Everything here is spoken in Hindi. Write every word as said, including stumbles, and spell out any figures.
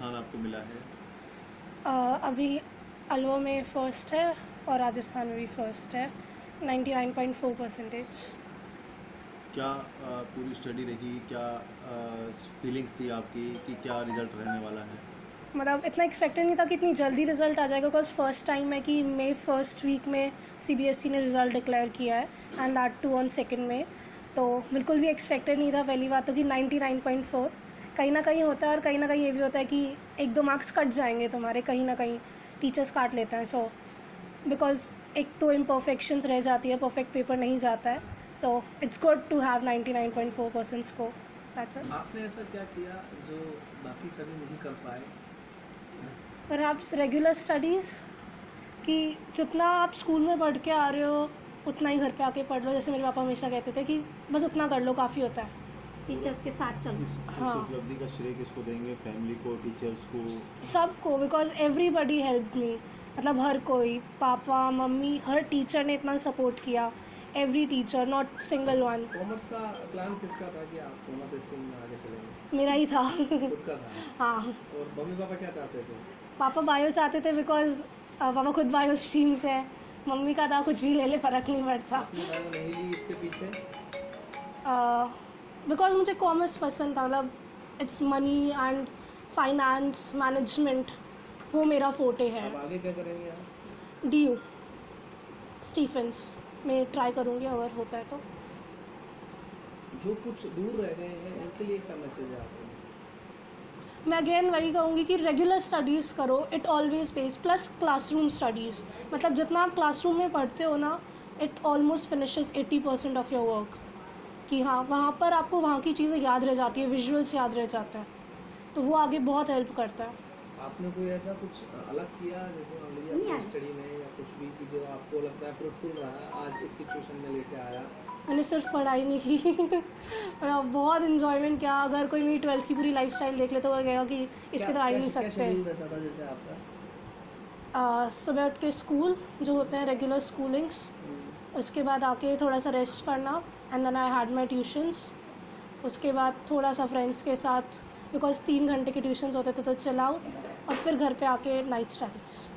स्थान आपको मिला है? uh, अभी अलवा में फ़र्स्ट है और राजस्थान में भी फ़र्स्ट है, ninety nine point four percentage. क्या आ, पूरी स्टडी रही, क्या फीलिंग्स थी आपकी कि क्या रिजल्ट रहने वाला है? मतलब इतना एक्सपेक्टेड नहीं था कि इतनी जल्दी रिज़ल्ट आ जाएगा, बिकॉज फर्स्ट टाइम है कि मई फर्स्ट वीक में सीबीएसई ने रिज़ल्ट डिक्लेयर किया है, and that too on second में। तो बिल्कुल भी एक्सपेक्टेड नहीं था पहली बात तो कि नाइन्टी नाइन पॉइंट फोर कहीं ना कहीं होता है, और कहीं ना कहीं ये भी होता है कि एक दो मार्क्स कट जाएंगे तुम्हारे, कहीं ना कहीं टीचर्स काट लेते हैं। सो बिकॉज एक तो इम्परफेक्शंस रह जाती है, परफेक्ट पेपर नहीं जाता है। So it's good to have ninety nine point four percent score. That's it. आपने ऐसा क्या किया जो बाकी सभी नहीं कर पाए? परहैप्स रेगुलर स्टडीज़, कि जितना आप स्कूल में पढ़ के आ रहे हो उतना ही घर पे आके पढ़ लो। जैसे मेरे पापा हमेशा कहते थे कि बस उतना कर लो, काफ़ी होता है, टीचर्स के साथ चलो। इस, इस हाँ, उपलब्धि का श्रेय किसको देंगे? फैमिली को, टीचर्स को? सबको, बिकॉज एवरीबडी हेल्प मी। मतलब हर कोई, पापा मम्मी, हर टीचर ने इतना सपोर्ट किया, every teacher, not single one. Commerce का प्लान किसका था कि आप कॉमर्स स्ट्रीम में आगे चलेंगे? मेरा ही था। खुद का था? हाँ, और मम्मी पापा क्या चाहते थे? पापा बायो चाहते थे, बिकॉज पापा खुद बायो स्ट्रीम से है। मम्मी का था कुछ भी ले ले, फ़र्क नहीं पड़ता। आपने बायो नहीं ली इसके पीछे? बिकॉज मुझे कॉमर्स पसंद था, मतलब it's money and finance management, वो मेरा फोटे है। अब आगे क्या करेंगे आप? डी यू स्टीफेंस में ट्राई करूँगी अगर होता है तो। जो कुछ दूर रह गए हैं उनके लिए क्या मैसेज है आपको? मैं अगेन वही कहूँगी कि रेगुलर स्टडीज़ करो, it always pays, plus classroom studies. मतलब जितना आप क्लासरूम में पढ़ते हो ना, it almost finishes eighty percent of your work. कि हाँ, वहाँ पर आपको वहाँ की चीज़ें याद रह जाती है, विजुअल्स याद रह जाता है, तो वो आगे बहुत हेल्प करता है। आपने कोई ऐसा कुछ अलग किया जैसे मान लीजिए नहीं अपनी स्टडी में या कुछ भी कि जो आपको लगता है फ्रूटफुल रहा आज इस सिचुएशन में लेके आया? मैंने सिर्फ पढ़ाई नहीं की। मतलब बहुत इन्जॉयमेंट किया। अगर कोई मेरी ट्वेल्थ की पूरी लाइफस्टाइल देख ले तो वो कहेगा कि इसके तो आ ही नहीं क्या सकते। शेड्यूल रहता था जैसे आपका? आ, सुबह उठ के स्कूल जो होते हैं रेगुलर स्कूलिंग्स, उसके बाद आके थोड़ा सा रेस्ट करना, and then I had my tuitions. उसके बाद थोड़ा सा फ्रेंड्स के साथ, बिकॉज तीन घंटे के ट्यूशन्स होते थे, तो चिल आउट, और फिर घर पे आके नाइट स्टडीज़।